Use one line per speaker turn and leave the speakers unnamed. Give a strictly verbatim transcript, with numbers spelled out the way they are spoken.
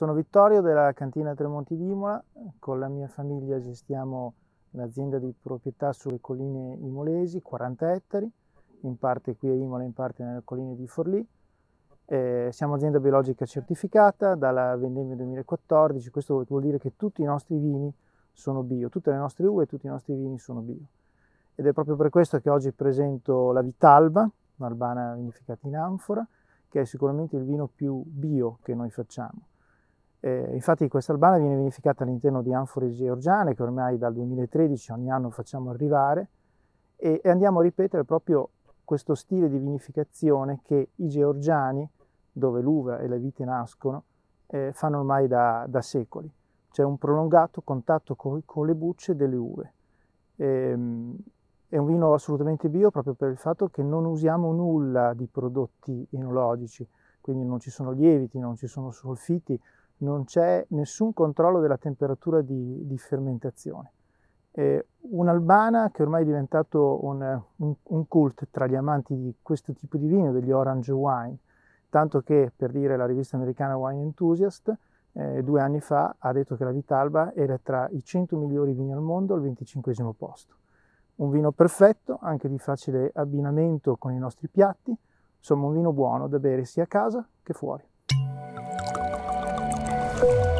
Sono Vittorio della Cantina Tremonti di Imola. Con la mia famiglia gestiamo un'azienda di proprietà sulle colline imolesi, quaranta ettari, in parte qui a Imola, in parte nelle colline di Forlì. Eh, siamo azienda biologica certificata dalla vendemmia duemilaquattordici, questo vuol dire che tutti i nostri vini sono bio, tutte le nostre uve e tutti i nostri vini sono bio. Ed è proprio per questo che oggi presento la Vitalba, un'albana vinificata in anfora, che è sicuramente il vino più bio che noi facciamo. Eh, infatti questa albana viene vinificata all'interno di anfore georgiane che ormai dal duemilatredici ogni anno facciamo arrivare e, e andiamo a ripetere proprio questo stile di vinificazione che i georgiani, dove l'uva e le vite nascono, eh, fanno ormai da, da secoli. C'è un prolungato contatto con, con le bucce delle uve. Ehm, È un vino assolutamente bio proprio per il fatto che non usiamo nulla di prodotti enologici, quindi non ci sono lieviti, non ci sono solfiti, non c'è nessun controllo della temperatura di, di fermentazione. È un'albana che ormai è diventato un, un, un cult tra gli amanti di questo tipo di vino, degli orange wine, tanto che, per dire, la rivista americana Wine Enthusiast eh, due anni fa ha detto che la Vitalba era tra i cento migliori vini al mondo al venticinquesimo posto. Un vino perfetto, anche di facile abbinamento con i nostri piatti, insomma un vino buono da bere sia a casa che fuori.